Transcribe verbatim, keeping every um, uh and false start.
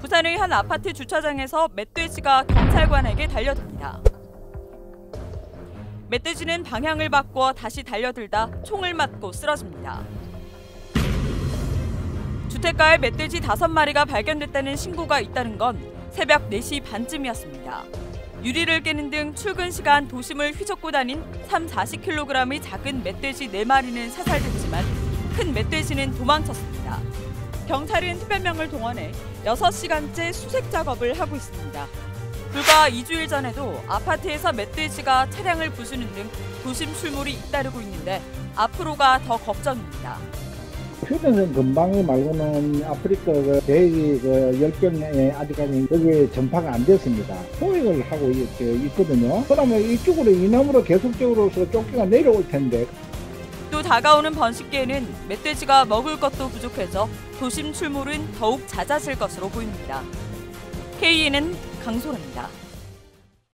부산의 한 아파트 주차장에서 멧돼지가 경찰관에게 달려듭니다. 멧돼지는 방향을 바꿔 다시 달려들다 총을 맞고 쓰러집니다. 주택가에 멧돼지 다섯 마리가 발견됐다는 신고가 있다는 건 새벽 네 시 반쯤이었습니다. 유리를 깨는 등 출근 시간 도심을 휘젓고 다닌 삼, 사십 킬로그램의 작은 멧돼지 네 마리는 사살됐지만 큰 멧돼지는 도망쳤습니다. 경찰은 특별명을 동원해 여섯 시간째 수색 작업을 하고 있습니다. 불과 이 주일 전에도 아파트에서 멧돼지가 차량을 부수는 등 도심 출몰이 잇따르고 있는데 앞으로가 더 걱정입니다. 휴대는 금방이 말고는 아프리카 그 대기 그 열병에 아직까지 여기 전파가 안 됐습니다. 포획을 하고 있, 있거든요. 그러면 이쪽으로 이남으로 계속적으로서 쫓기가 내려올 텐데. 또 다가오는 번식기에는 멧돼지가 먹을 것도 부족해져 도심 출몰은 더욱 잦아질 것으로 보입니다. 케이엔엔 강소라입니다.